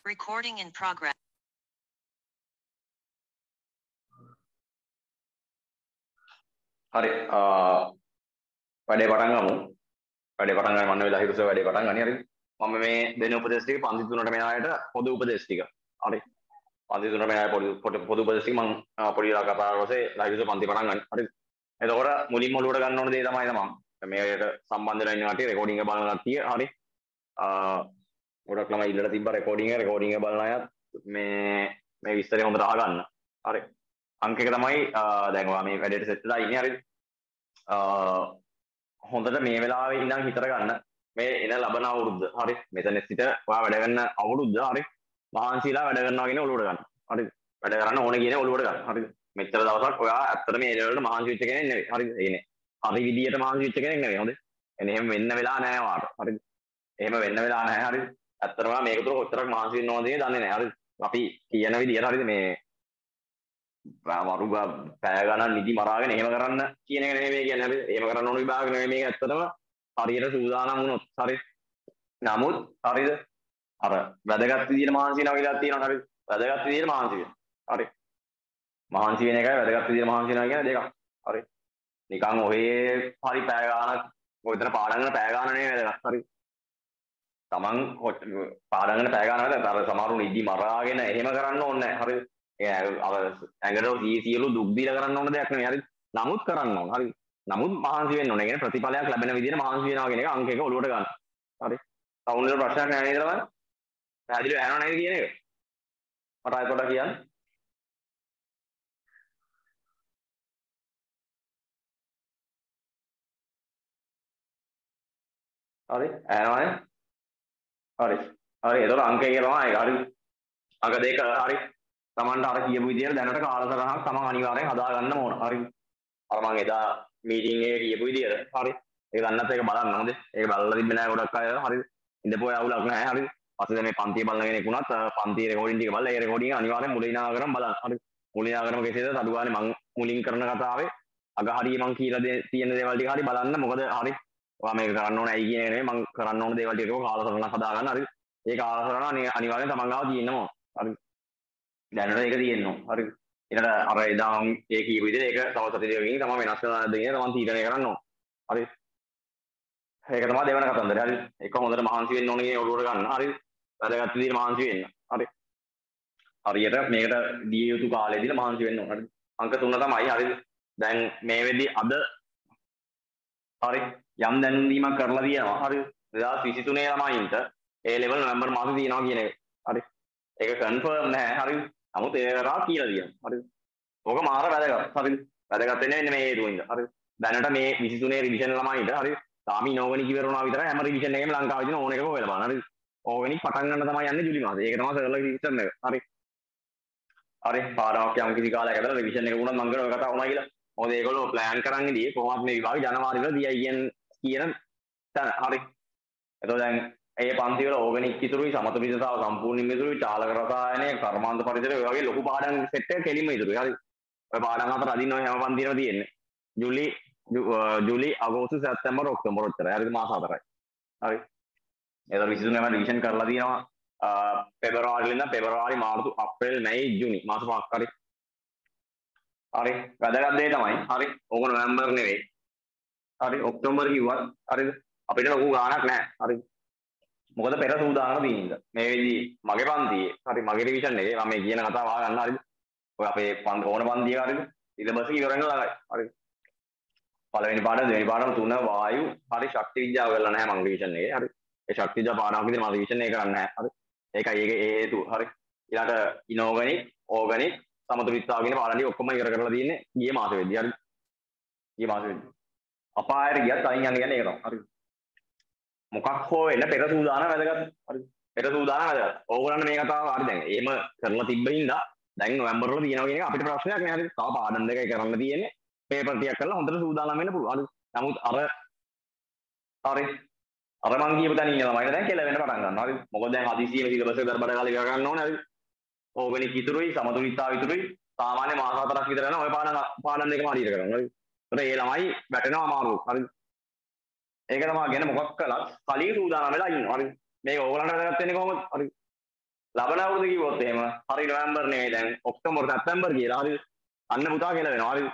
Recording in progress. Hari, pada පටන් ගමු. වැඩේ පටන් ගන්න මම වෙලා හිරුසේ වැඩේ පටන් ගන්න. හරි. මම මේ දෙන උපදේශ ටික පන්ති තුනට මේ ආයත පොදු උපදේශ ටික. හරි. පන්ති තුනට මේ ආය පොදු උපදේශ ටික මම පොඩි වෙලා කතා කරලා හිරුසේ පන්ති පටන් ගන්න. හරි. එතකොට මුලින්ම ඔලුවට ගන්න ඕන දේ තමයි මේකට සම්බන්ධ වෙලා ඉන්න කට්ටිය රෙකෝඩින් එක බලන කට්ටිය. හරි. ගොඩක් ළමයි ඉල්ලලා තිබ්බ රෙකෝඩින් එක බලන අයත් මේ විස්තරය හොඳට අහගන්න. හරි. අංක එක තමයි දැන් ඔයා මේ වැඩේට සෙට් වෙලා ඉන්නේ. හරි. හොඳට මේ වෙලාවේ ඉඳන් හිතර ගන්න මේ එන ලබන අවුරුද්ද. හරි. මෙතන සිට ඔයා වැඩ කරන අවුරුද්ද. හරි. මහන්සිලා වැඩ කරනවා කියන ඔලුවට ගන්න. හරි. වැඩ කරන්න ඕනේ කියන ඔලුවට ගන්න. හරි. මෙච්චර දවසක් ඔයා ඇත්තට මේ ලෙවල්ට මහන්සි වෙච්ච කෙනෙක් නෙවෙයි. හරිද? ඒනේ. හරි විදියට මහන්සි වෙච්ච කෙනෙක් නෙවෙයි. හොඳේ. එනේ එහෙම වෙන්න වෙලා නැහැ වාට. හරිද? එහෙම වෙන්න වෙලා නැහැ. හරිද? ඇත්තටම මේක තුර කොච්චරක් මහන්සි වෙන්න ඕනද දන්නේ නැහැ. හරිද? අපි කියන විදියට හරිද මේ වරු පැය ගණන් නිදි මරාගෙන එහෙම කරන්න කියන එක නෙමෙයි මේ කියන්නේ. හරිද? එහෙම කරන්න ඕන විභාග නෙමෙයි මේක ඇත්තටම හරියට සූදානම් වුණොත්. හරි. නමුත් හරිද? අර වැදගත් විදියට මහන්සි වෙනවා කියලා තියෙනවා. හරිද? වැදගත් විදියට මහන්සි වෙනවා. හරි. මහන්සි වෙන එකයි වැදගත් විදියට මහන්සි වෙනවා කියන දෙකක්. හරි. නිකන් ඔහේ හරි පැය ගානක් ඔයතන පාඩම් කරන පැය ගාන නෙමෙයි වැදගත්. හරි. Taman පාඩම් කරන පැය ගාන වැදගත්. අර සමහරු නිදි මරාගෙන එහෙම කරන්න ඕනේ නැහැ. හරිද? ඇඟට සියලු දුක් දීලා කරන්න ඕන දෙයක් නෙවෙයි. හරි. නමුත් කරන්න ඕන. හරි. නමුත් මහන්සි වෙන්න ඕනේ. කියන්නේ ප්‍රතිඵලයක් ලැබෙන විදිහට මහන්සි වෙනවා කියන එක අංක එක ඔලුවට ගන්න. හරි. සවුන්ඩ් වල ප්‍රශ්නයක් නැහැ නේද තමයි? පැහැදිලිව ඇහනව නේද කියන එක? මට ආයෙ පොඩ්ඩක් කියන්න. හරි. ඇහනවනේ? හරි. හරි. ඒතකොට අංක එක තමයි ඒක. හරි. අංක දෙක හරි. Tamanට අර කියපු විදිහට දැනට කාලසටහනක් තමන් අනිවාර්යෙන් හදා ගන්න ඕන. හරි. අර මම එදා මීටින් එකේ කියපු විදිහට. හරි. ඒක දන්නත් ඒක බලන්න හොඳේ. ඒක බලලා තිබ්බේ නැහැ ගොඩක් අය. හරිද? ඉඳපුවා අවුලක් නැහැ. හරිද? පස්සේ මේ පන්තිය බලන කෙනෙක් වුණත් පන්තියේ රෙකෝඩින් ටික බලලා ඒ රෙකෝඩින් අනිවාර්යෙන් මුලින්ම කරන් බලන්න. හරි. මුලින්ම කෙසේද අඩු ගානේ මම මුලින් කරන කතාවේ අග හරිය මම කියලා තියෙන දේවල් ටික හරි බලන්න. මොකද හරි. ඔයා මේක කරන්න ඕනේ ඇයි කියන එක නෙමෙයි මම කරන්න ඕන දේවල් ටික කාලසටහනක් හදා ගන්න. හරි. ඒ කාලසටහන අනිවාර්යෙන් තමන් ගාව තියෙන්න ඕන. හරි. දැනට ඒක තියෙනවා. හරි. ඊට අර එදා ඒ කීප විදිහට ඒක තව සතියකින් තමයි වෙනස් කරලා දෙන්නේ. තමන් තීරණය කරන්න ඕන. හරි. ඒක තමයි දෙවන කතන්දරය. හරි. ඒක හොඳට මහන්සි වෙන්න ඕනේ කියන ඔළුවට ගන්න. හරි. වැදගත් විදිහට මහන්සි වෙන්න. හරි. හරියට මේකට දිය යුතු කාලෙදිලා මහන්සි වෙන්න ඕන. හරි. අංක 3 තමයි. හරිද? දැන් මේ වෙද්දි අද හරි යම් දැනුම් දීමක් කරලා තියෙනවා. හරි. 2023 ළමයින්ට ඒ ලෙවල් නොවැම්බර් මාසෙ තියෙනවා කියන එක. හරි. ඒක කන්ෆර්ම් නැහැ. හරි. නමුත් ඒක කරා කියලා තියෙනවා. හරිද? ඕක මාර වැදගත්. හරිද? වැදගත් වෙන්නේ මේ හේතුවින්ද. හරිද? දැනට මේ 23 රිවිෂන් ළමයින්ට හරිද? තාම ඉනෝගනික් ඉවර වුණා විතරයි හැම රිවිෂන් එකේම ලංකාවේ තියෙන ඕන එකක හොයලා බලන්න. හරිද? ඕගනික් පටන් ගන්න තමයි යන්නේ ජුලි මාසේ. ඒක තමයි සර්ලා රිවිෂන් එක. හරි. හරි. පාඩමක් යම් කිසි කාලයක් ඇතුළත රිවිෂන් එක වුණත් මම කරන ඔය කතා වුණා කියලා. මොකද ඒගොල්ලෝ ප්ලෑන් කරන් ඉදී කොහොමත් මේ විභාගය ජනවාරි වල දියයි කියන තැන. හරි. එතකොට දැන් ඒ පන්ති වල ඕගනික් ඉතුරුයි සමත විද්‍යාව සම්පූර්ණයෙන්ම ඉතුරුයි චාලක රසායනය කර්මාන්ත පරිසරය ඔය වගේ ලොකු පාඩම් සෙට් එක කෙලින්ම ඉතුරුයි. හරි. ඔය පාඩම් හතර අදින්න ඔය හැම පන්තියෙම තියෙන්නේ. ජූලි අගෝස්තු සැප්තැම්බර් ඔක්තෝබර් ඔච්චරයි. හරිද? මාස හතරයි. හරි. ඒක 23 ම රිවිෂන් කරලා තියෙනවා. පෙබරවාරි ඉඳන් පෙබරවාරි මාර්තු අප්‍රේල් මැයි ජූනි මාස පහක්. හරි. හරි. වැදගත් දේ තමයි. හරි. ඕක නොවැම්බර් නෙවෙයි. හරි. ඔක්තෝබර් කිව්වත් හරිද? අපිට ලොකු ගාණක් නැහැ. හරි. මොකද පෙර සූදානම් තියෙන මේ වෙදී මගේ පන්තියේ හරි මගේ රිවිෂන් එකේ මම මේ කියන කතාව අහගන්න හරිද ඔය අපේ ඕන පන්තිය හරිද සිලබස් එක ඉවර වෙනවා ළඟයි හරි පළවෙනි පාඩම දෙවෙනි පාඩම තුන වායු හරි ශක්ති විද්‍යාව කරලා නැහැ මගේ රිවිෂන් එකේ හරි ඒ ශක්ති විද්‍යාව පාඩමක් විදිහට මම රිවිෂන් එක කරන්නේ නැහැ හරි ඒකයි ඒකේ ඒ හේතුව හරි ඊළඟට ඉනෝගනික් ඕගනික් සමතුලිතතාව කියන පාඩම් ටික ඔක්කොම ඉවර කරලා තියෙන්නේ ගිය මාසෙ වෙද්දී හරි ගිය මාසෙ වෙද්දී අපායට ගියත් අයින් යන්න කියන්නේ ඒක තමයි හරි මොකක් හෝ වෙන්න පෙර සූදානම් වැදගත්. හරිද? පෙර සූදානම් වැදගත්. ඕගොල්ලන්ට මේ කතාව හරි දැන් එහෙම කරලා තිබ්බින්ද දැන් නොවැම්බර් වල තියෙනවා කියන එක අපිට ප්‍රශ්නයක් නෑ හරිද? තව පාඩම් දෙකයි කරන්න තියෙන්නේ. පේපර් ටිකක් කරලා හොඳට සූදානම් වෙන්න පුළුවන්. හරිද? නමුත් හරි. අර මං කියපු තැන ඉන්න ළමයිලා දැන් කෙල වෙන්න පටන් ගන්නවා. හරිද? මොකද දැන් හදිසියෙම සිලබස් එක දරබඩ කාලේ ඉවර ගන්න ඕනේ. හරිද? ඕගනික් ඉතුරුයි, සමතුලිතතාව ඉතුරුයි. සාමාන්‍ය මාස 4ක් විතර යනවා. ඔය පාඩම් දෙකම හරියට කරනවා. හරිද? ඒතර ඒ ළමයි වැටෙනවා අමාරුවක්. හරිද? ඒක තමයි ගැන මොකක් කළත් කලින් සූදානම් වෙලා ඉන්නවා. හරිද? මේක ඕගලන්ට වැදගත් වෙන්නේ කොහොමද? හරිද? ලබන අවුරුදු කිව්වොත් එහෙම හරි නොවැම්බර් නෙවෙයි දැන් ඔක්තෝබර් සැප්තැම්බර් කියලා හරි අන්න පුතා කියලා වෙනවා හරි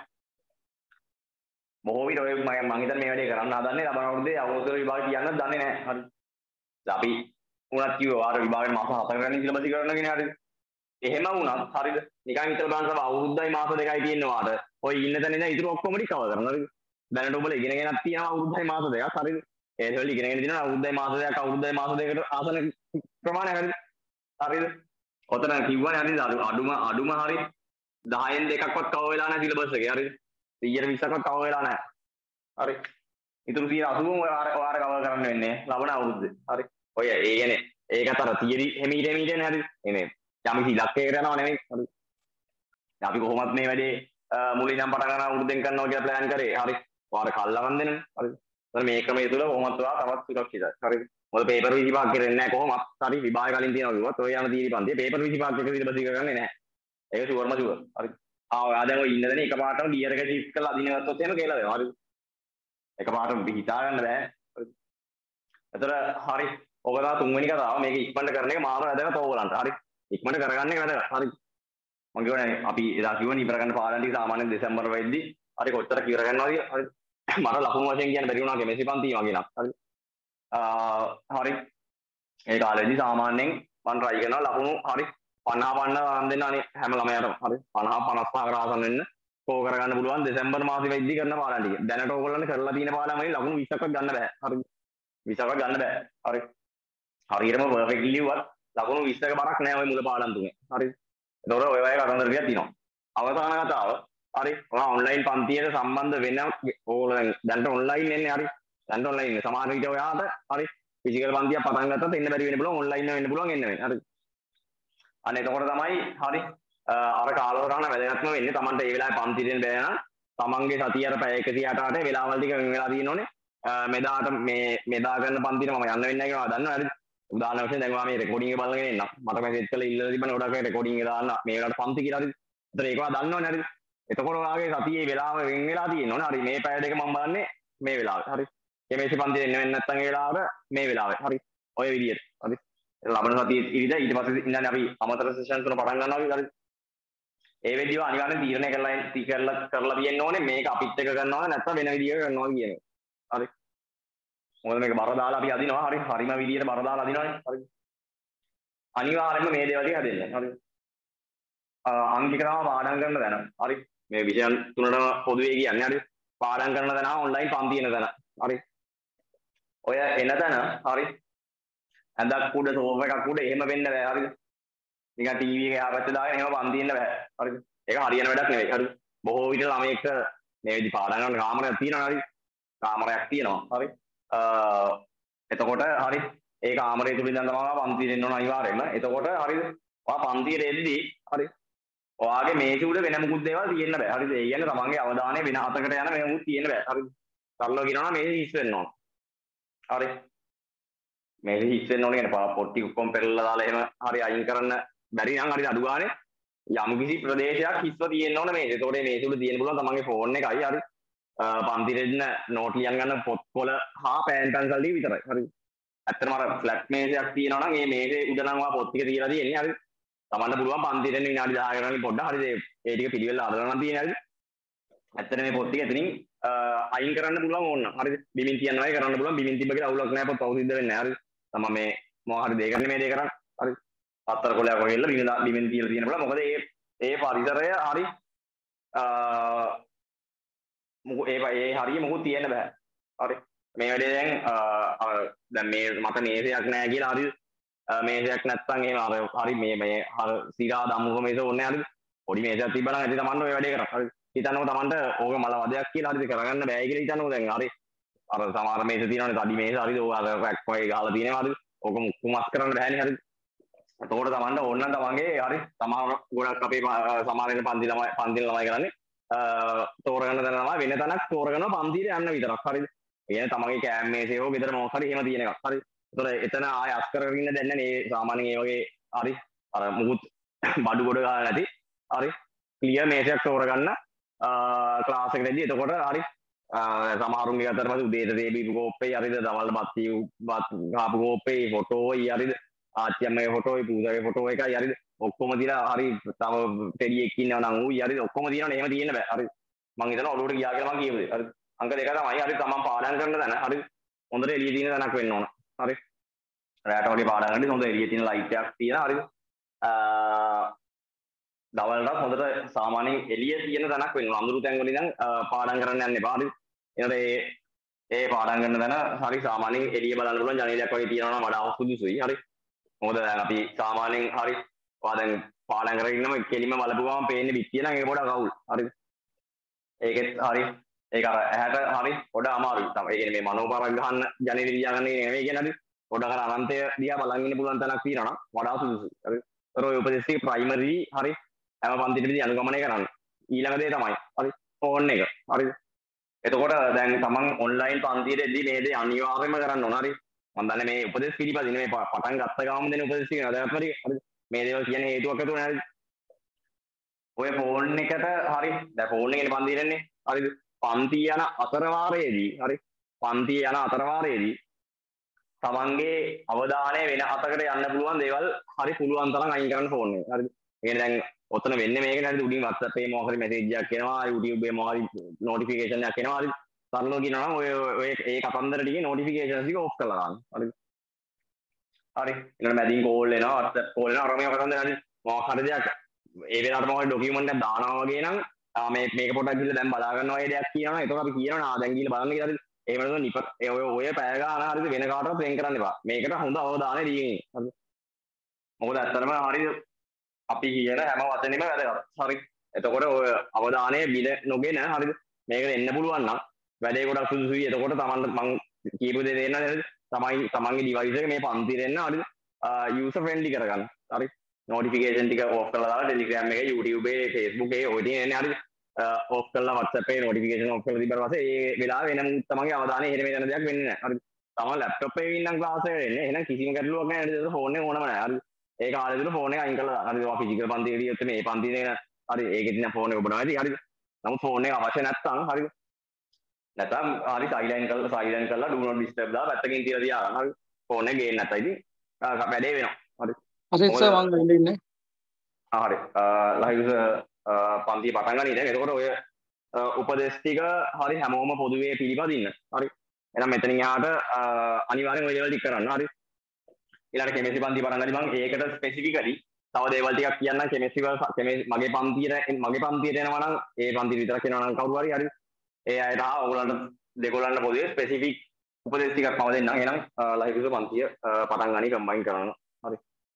බොහෝ විට ඔය මම හිතන්නේ මේ වැඩේ කරන්න හදන්නේ ලබන අවුරුද්දේ අවුරුදු විභාග කියන්නත් දන්නේ නැහැ හරි අපි උනත් කිව්වා ආර විභාගෙ මාස 7කකින් සිලබස් කරන්න කියන හරිද එහෙම වුණත් හරිද නිකන් හිතලා බලන්න තමයි අවුරුද්දයි මාස දෙකයි තියෙනවාට ඔය ඉන්න තැන ඉඳන් ඉතුරු ඔක්කොම ටික කවර් කරනවා හරිද දැනට ඔබලා ඉගෙනගෙනක් තියෙනවා අවුරුද්දයි මාස දෙකක් හරිද ඒ වල ඉගෙනගෙන තියෙනවා අවුරුද්දයි මාස දෙකක් අවුරුද්දයි මාස දෙකකට ආසන ප්‍රමාණය හරිද හරිද ඔතන කිව්වනේ හරිද අඩුම හරි 10න් දෙකක්වත් කවර් වෙලා නැහැ සිලබස් එකේ හරිද 120ක්වත් කවර් වෙලා නැහැ හරි ඉතුරු 80ම ඔයාලා කවර් කරන්න වෙන්නේ ලබන අවුරුද්දේ හරි ඔය ඒ කියන්නේ ඒකත් අර තියරි හෙමීට හරි එනේ යම් ඉලක්කයකට යනවා නෙමෙයි හරි අපි කොහොමත් මේ වැඩේ මුලින් ඉඳන් පටන් ගන්න අවුරුද්දෙන් කරනවා කියලා ප්ලෑන් කරේ හරි ඔයාලා කල්ලවන් දෙන්න හරි එතන මේ ක්‍රමය තුල කොහොමත් ඔයා තවත් සුරක්ෂිතයි හරිද මොකද පේපර් 25ක් කරන්නේ නැහැ කොහොමත් හරි විභාග කලින් තියෙනවා කිව්වත් ඔය යන තීරි පන්තියේ පේපර් 25ක් එක සිලබස් එක කරන්නේ නැහැ ඒක ෂුවර්ම ෂුවර් හරි ඔයා දැන් ඔය ඉන්න දෙනේ එකපාරටම ගියර් එක ෂිෆ්ට් කරලා අදින ගත්තොත් එහෙම කියලා වෙනවා හරි එකපාරටම හිතා ගන්න බෑ හරි එතන හරි ඔක තමයි තුන්වෙනි කතාව මේක ඉක්මනට කරන එක මාර වැදගත් ඕගලන්ට හරි ඉක්මනට කරගන්න එක වැදගත් හරි මම කියවනේ අපි එදා කිව්වනේ ඉවර ගන්න පාඩම් ටික සාමාන්‍යයෙන් දෙසැම්බර් වෙද්දි හරි කොච්චර ඉවර ගන්නවද කියලා හරි මට ලකුණු වශයෙන් කියන්න බැරි වුණා කෙමෙසි පන්ති වගේ නක් හරි හරි ඒ කාලේදී සාමාන්‍යයෙන් මම try කරනවා ලකුණු හරි 50 50 දෙන්න අනේ හැම ළමයාටම හරි 50 55 ආසන්න වෙන්න කෝ කරගන්න පුළුවන් දෙසැම්බර් මාසෙ වෙද්දි කරන පාඩම් ටික දැනට ඕගොල්ලන්ට කරලා තියෙන පාඩම් වලින් ලකුණු 20ක්වත් ගන්න බෑ හරි 20ක්වත් ගන්න බෑ හරි හරියටම පර්ෆෙක්ට්ලි ලිව්වත් ලකුණු 20ක බරක් නෑ ওই මුල පාඩම් තුනේ හරි ඒතකොට ඔය වගේ කතන්දර ටිකක් තියෙනවා අවසාන කතාව හරි ඔයා ඔන්ලයින් පන්තියට සම්බන්ධ වෙන ඕගොල්ලෝ දැන්ට ඔන්ලයින් එන්නේ හරි දැන්ට ඔන්ලයින් ඉන්නේ සමහර විට ඔයාට හරි ෆිසිකල් පන්තියක් පටන් ගත්තත් එන්න බැරි වෙන්න පුළුවන් ඔන්ලයින් වෙන්න පුළුවන් එන්න වෙන්නේ හරි අන්න එතකොට තමයි හරි අර කාලවකරන වැදගත්ම වෙන්නේ Tamanට ඒ වෙලාවේ පන්තියෙන් බෑ නම් තමන්ගේ සතිය අර පැය 108ට වෙලාවල් ටික වෙලා තියෙනෝනේ මෙදාට මෙදා ගන්න පන්තින මම යන්න වෙන්නේ නැහැ කියලා දන්නවා හරිද උදාහරණ වශයෙන් දැන් මම මේ රෙකෝඩින් එක බලගෙන ඉන්නම් මට මෙසේජ් කරලා ඉල්ලලා තිබ්බනේ ගොඩක් අය රෙකෝඩින් එක දාන්න මේ වෙලාවට පන්ති කියලා හරිද ඒතර ඒකවා දන්නවනේ හරිද එතකොට ඔයාගේ සතියේ වෙලාව වෙන් වෙලා තියෙනෝනේ හරි මේ පැය දෙක මම බලන්නේ මේ වෙලාවේ හරි එමේසි පන්තියේ එන්න වෙන්නේ නැත්නම් ඒ වෙලාවට මේ වෙලාවේ හරි ඔය විදියට හරි ලබන සතියේ ඉරිදා ඊට පස්සේ ඉඳන් අපි අමතර සෙෂන් තුන පටන් ගන්නවා හරි ඒ වෙදිව අනිවාර්යෙන් තීරණය කරලා තියෙන්න ඕනේ මේක අපිත් එක කරනවද නැත්නම් වෙන විදියක කරනවද කියන එක. හරි. මොකද මේක බර දාලා අපි අදිනවා හරි හරිම විදියට බර දාලා අදිනවනේ. හරි. අනිවාර්යෙන්ම මේ දේවල් ටික හැදෙන්න. හරි. අංකිකතාව පාඩම් කරන තැන. හරි. මේ විෂයන් තුනටම පොදුවේ කියන්නේ හරි. පාඩම් කරන තැන ඔන්ලයින් පන්ති එන තැන. හරි. ඔය එන තැන හරි. ඇඳක් උඩ සෝෆා එකක් උඩ එහෙම වෙන්න බෑ. හරිද? නිකන් ටීවී එකේ ආපැත්ත දාගෙන එහෙම පන්ති ඉන්න බෑ. හරිද? ඒක හරියන වැඩක් නෙවෙයි. හරිද? බොහෝ විට ළමයෙක් මේ විදි පාඩම් කරන කාමරයක් තියෙනවා හරිද? කාමරයක් තියෙනවා. හරි. එතකොට හරි ඒ කාමරය තුල ඉඳන් තමයි පන්තියට එන්න ඕන අනිවාර්යයෙන්ම. එතකොට හරිද? ඔයා පන්තියට එද්දී හරි. ඔයාගේ මේසෙ උඩ වෙන මුකුත් දේවල් තියෙන්න බෑ. හරිද? ඒ කියන්නේ තමන්ගේ අවධානය වෙන අතකට යන මේ මුකුත් තියෙන්න බෑ. හරිද? සරලව කියනවා නම් මේසෙ හිස් වෙන්න ඕන. හරි. මේසෙ හිස් වෙන්න ඕන කියන්නේ පොට්ටි ඔක්කොම පෙරලලා දාලා එහෙම හරි අයින් කරන්න බැරි නම් හරිද අඩු ගානේ යම් කිසි ප්‍රදේශයක් හිස්ව තියෙන්න ඕන මේක. ඒතකොට මේ මේසෙ උඩ තියෙන්න පුළුවන් තමන්ගේ ෆෝන් එකයි හරි. පන්තිරේ ඉන්න නෝට් ලියන් ගන්න පොත්කොළ හා පෑන් පැන්සල් ටික විතරයි. හරි. ඇත්තටම අර ෆ්ලැට් මේසයක් තියෙනවා නම් මේ මේසේ උඩ නම් ඔයා පොත් ටික තියලා තියෙන්නේ හරි. තමන්ට පුළුවන් පන්තිරෙන් විනාඩි 10 ගණන් පොඩ්ඩක් හරිද ඒ ටික පිළිවෙල අරගෙන නම් තියෙන්නේ හරි. ඇත්තට මේ පොත් ටික එතනින් අයින් කරන්න පුළුවන් ඕන නම් හරිද. බිමින් තියන්න වගේ කරන්න පුළුවන්. බිමින් තිබ්බ කියලා අවුලක් නැහැ පොත් අවුසිද්ධ වෙන්නේ නැහැ හරි. තමන් මේ මොකක් හරි දෙයක් කරන්නේ මේ දේ කරන්නේ. හරි. පත්තර කොලයක් වගේලා බිමින් තියලා තියෙන බලා මොකද ඒ පරිසරය හරි ඒ හරිය මොකුත් තියෙන්න බෑ. හරි. මේ වැඩේ දැන් මේ මට මේසයක් නැහැ කියලා හරි මේසයක් නැත්තම් එහෙම අර හරි මේ අර සිරා දම්මුක මේස ඕනේ හරිද? පොඩි මේසයක් තිබ්බනම් ඇති තමන්ට ඔය වැඩේ කරා. හරි. හිතන්නකො තමන්ට ඕක මල වදයක් කියලා හරිද කරගන්න බෑ කියලා හිතන්නකො දැන් හරි. අර සමහර මේස තියෙනවනේ තඩි මේස හරිද? ඕක අර රැක් වගේ ගහලා තියෙනවා හරිද? ඕක කුමස් කරන්න බෑනේ හරිද? එතකොට තමන්ට ඕන නම් තමන්ගේ හරි සමහර ගොඩක් අපේ සමහර වෙන පන්ති ළමයි කරන්නේ තෝරගන්න තැන තමයි වෙන තැනක් තෝරගෙන පන්තියට යන්න විතරක් හරිද? ඒ කියන්නේ තමන්ගේ කෑම මේසේ හෝ ගෙදර මොකක් හරි එහෙම තියෙන එකක් හරි. ඒතකොට එතන ආය අස් කරගෙන ඉන්න දැන් නේ සාමාන්‍යයෙන් ඒ වගේ හරි අර මුකුත් බඩු ගොඩ ගන්න නැති හරි ක්ලියර් මේසයක් තෝරගන්න ක්ලාස් එකකදී එතකොට හරි සමහරුන්ගේ අතර පස්සේ උදේට දීපු කෝප්පේ හරිද දවල් බත් කාපු කෝප්පේ ෆොටෝ හරිද ආච්චියම්මගේ ෆොටෝ පූජාගේ ෆොටෝ එකයි හරිද ඔක්කොම තියලා හරි තව ටෙඩියෙක් ඉන්නවා නම් ඌයි හරිද ඔක්කොම තියෙනවනේ එහෙම තියෙන්න බෑ හරි මං හිතනවා ඔළුවට ගියා කියලා මං කියමුද හරි අංක දෙක තමයි හරි තමන් පාඩම් කරන තැන හරි හොඳට එළිය තියෙන තැනක් වෙන්න ඕන හරි රැට වගේ පාඩම් කරද්දි හොඳ එළිය තියෙන ලයිට් එකක් තියෙන හරිද දවල්ටත් හොඳට සාමාන්‍යයෙන් එළිය තියෙන තැනක් වෙන්න ඕන අඳුරු තැන් වල ඉඳන් පාඩම් කරන්න යන්න එපා හරි එතකොට ඒ පාඩම් කරන තැන හරි සාමාන්‍යයෙන් එළිය බලන්න පුළුවන් ජනේලයක් වගේ තියෙනවා නම් වඩා සුදුසුයි හරි මොකද දැන් අපි සාමාන්‍යයෙන් හරි ඔයා දැන් පාඩම් කරගෙන ඉන්නම කෙලින්ම බලපුවාම පේන්නේ පිටිය නම් ඒක පොඩක් අවුල් හරිද ඒකෙත් හරි ඒක අර ඇහැට හරි පොඩ අමාරුයි තමයි ඒ කියන්නේ මේ මනෝපාරක් ගහන්න ජනේලෙ ලියාගන්නේ නෙමෙයි කියන්නේ හරි පොඩක් අර අනන්තය දිහා බලන් ඉන්න පුළුවන් තැනක් තියෙනවා නම් වඩා සුදුසුයි හරි ඒතර ඔය උපදේශ ටික ප්‍රයිමරි හරි හැම පන්තිෙදි අනුගමනය කරන්න ඊළඟ දේ තමයි හරි ෆෝන් එක හරිද එතකොට දැන් තමන් ඔන්ලයින් පන්තියේදී මේ දේ අනිවාර්යයෙන්ම කරන්න ඕන හරි මම දන්නේ මේ උපදේශ පිළිපදින මේ පටන් ගත්ත ගාම දෙන උපදේශ ටික නේද හරි මේ දේවල් කියන හේතුවක් ඇතුව නේද ඔය ෆෝන් එකට හරි දැන් ෆෝන් එකේ පන්තියේ ඉන්නේ හරිද පන්ති යන අතරවාරයේදී හරි පන්ති යන අතරවාරයේදී තමන්ගේ අවධානය වෙන අතකට යන්න පුළුවන් දේවල් හරි පුළුවන් තරම් අයින් කරන්න ෆෝන් එක හරිද ඒ කියන්නේ දැන් ඔතන වෙන්නේ මේක නේද උඩින් WhatsApp එකේ මොකක් හරි මැසේජ් එකක් එනවා YouTube එකේ මොකක් හරි නොටිෆිකේෂන් එකක් එනවා හරි සරලව කියනවා නම් ඔය ඒ කතන්දර ටිකේ නොටිෆිකේෂන්ස් ටික ඔෆ් කරලා දාන්න හරිද හරි ඊළඟ මැදින් කෝල් එනවා WhatsApp කෝල් එනවා අර මේක කතන්දර හරි මොකක් හරි දෙයක් ඒ වෙලාවට මොකක් හරි ඩොකියුමන්ට් එකක් දානවා වගේ නම් මේක පොඩ්ඩක් ගිහලා දැන් බලා ගන්නවා වගේ දෙයක් කියනවා එතකොට අපි කියනවා දැන් ගිහලා බලන්න කියලා හරි එහෙම නැත්නම් නිප ඔය පැය ගාන හරිද වෙන කාටවත් වෙන් කරන්න එපා මේකට හොඳ අවධානය දීගෙන හරිද මොකද ඇත්තටම හරිද අපි කියන හැම වචනෙම වැදගත්. හරි. එතකොට ඔය අවධානය බිල නොගෙන හරිද? මේකට එන්න පුළුවන් නම් වැඩේ ගොඩක් සුදුසුයි. එතකොට තමන්ට මං කියපු දේ දෙන්න නේද? තමන්ගේ ඩිවයිස් එක මේ පන්තියට එන්න හරිද? යූසර් ෆ්‍රෙන්ඩ්ලි කරගන්න. හරි. නොටිෆිකේෂන් ටික ඕෆ් කරලා දාලා Telegram එකේ YouTube එකේ Facebook එකේ ඔය ටික එන්නේ හරිද? ඕෆ් කරලා WhatsApp එකේ නොටිෆිකේෂන් ඕෆ් කරලා තිබ්බට පස්සේ ඒ වෙලාවේ වෙනම තමන්ගේ අවධානය එහෙම වෙන දෙයක් වෙන්නේ නැහැ. හරිද? තමන් ලැප්ටොප් එකේ ඉන්නම් ක්ලාස් එකට එන්නේ. එහෙනම් කිසිම ගැටලුවක් නැහැ නේද? ෆෝන් එක ඕනම නැහැ. හරි. ඒ කාලේ තුල ෆෝන් එක අයින් කරලා හරි ඔයා ෆිසිකල් පන්තියේදී ගියොත් මේ පන්තියේ හරි ඒකෙදී නම් ෆෝන් එක ඔබනවා ඇති හරිද නමුත් ෆෝන් එක අවශ්‍ය නැත්නම් හරිද නැත්නම් හරි සයිලන්ට් කරලා do not disturb දාලා පැත්තකින් තියලා තියාගන්න හරි ෆෝන් එක ගේන්න නැත්නම් ඉතින් වැඩේ වෙනවා හරි අසිත් සර් මම වෙන්න ඉන්නේ හරි ලයිව් පන්තිය පටන් ගන්න ඉතින් එතකොට ඔය උපදේශ ටික හරි හැමෝම පොදුවේ පිළිපදින්න හරි එහෙනම් මෙතනින් එහාට අනිවාර්යෙන් ඔය දේවල් ටික කරන්න හරි ඊළඟ කෙමිස්ට්‍රි පන්ති පටන් ගනි මම ඒකට ස්පෙસિෆිකලි තව දේවල් ටිකක් කියන්නම් කෙමිස්ට්‍රි වල මගේ පන්තියට එනවා නම් ඒ පන්තිය විතරක් එනවා නම් කවුරු හරි හරි ඒ අයට ඕගොල්ලන්ට දෙගොල්ලන්ට පොදුවේ ස්පෙસિෆික් උපදේශ ටිකක් මම දෙන්නම් එහෙනම් ලයිව් පන්තිය පටන් ගනි කම්බයින් කරනවා හරි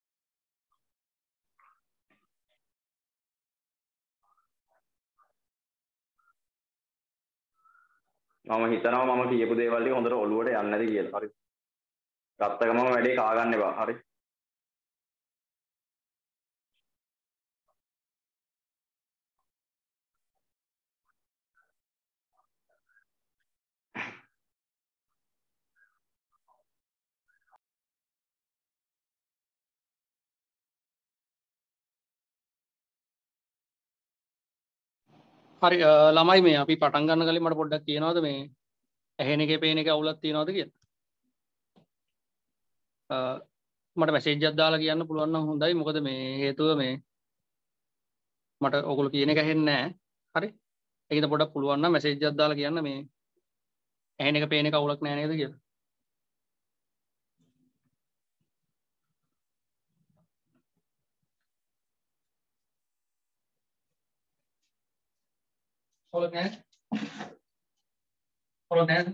මම හිතනවා මම කියපු දේවල් ටික හොඳට ඔළුවට යන්නේ නැති කියලා හරි ගත්ත ගමම වැඩේ කා ගන්න එපා හරි හරි ළමයි මේ අපි පටන් ගන්න කලින් මට පොඩ්ඩක් කියනවාද මේ ඇහෙන එකේ පේන එකේ අවුලක් තියනවද කියලා මට මැසේජ් එකක් දාලා කියන්න පුළුවන් නම් හොඳයි මොකද මේ හේතුව මේ මට ඔයගොල්ලෝ කියන එක ඇහෙන්නේ නැහැ හරි ඒකද පොඩ්ඩක් පුළුවන් නම් මැසේජ් එකක් දාලා කියන්න මේ ඇහෙන එක පේන එක අවුලක් නැහැ නේද කියලා අවුලක් නැහැ අවුලක් නැහැ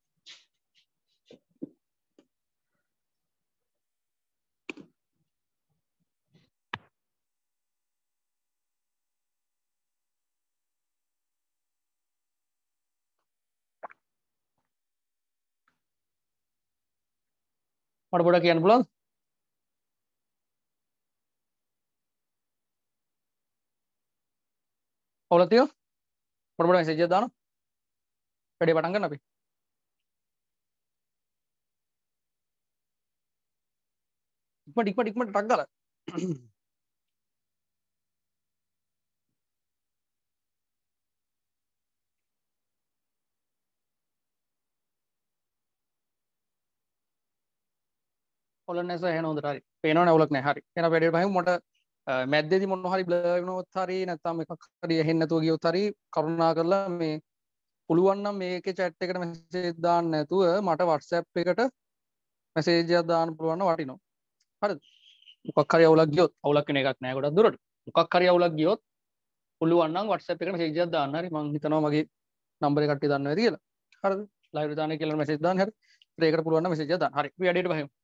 මට පොඩ්ඩක් කියන්න පුළුවන්ද අවුලක් තියෙනවා මට පොඩ්ඩක් මැසේජ් එකක් දාන්න වැඩේ පටන් ගන්න අපි ඉක්මනට ටක් ගාලා අවුලක් නැහැ සර්. එහෙනම් හොඳට හරි. පේනවනේ අවුලක් නැහැ. හරි. එහෙනම් වැඩේට බහිමු. මට මැද්දේදී මොන හරි බ්ලර් වෙනවත් හරි නැත්නම් එකක් හරි ඇහෙන්නේ නැතුව ගියොත් හරි කරුණා කරලා මේ පුළුවන් නම් මේකේ chat එකට message දාන්න නැතුව මට WhatsApp එකට message එකක් දාන්න පුළුවන් නම් වටිනවා. හරිද? මොකක් හරි අවුලක් ගියොත් අවුලක් වෙන එකක් නෑ ගොඩක් දුරට. මොකක් හරි අවුලක් ගියොත් පුළුවන් නම් WhatsApp එකට message එකක් දාන්න. හරි මම හිතනවා මගේ නම්බර් එක කට්ටිය දන්නවා ඇති කියලා. හරිද? live දාන්න කියලා message දාන්න. හරි. ඒකට පුළුවන් නම් message එකක් දාන්න. හරි. අපි වැඩේට බහිමු.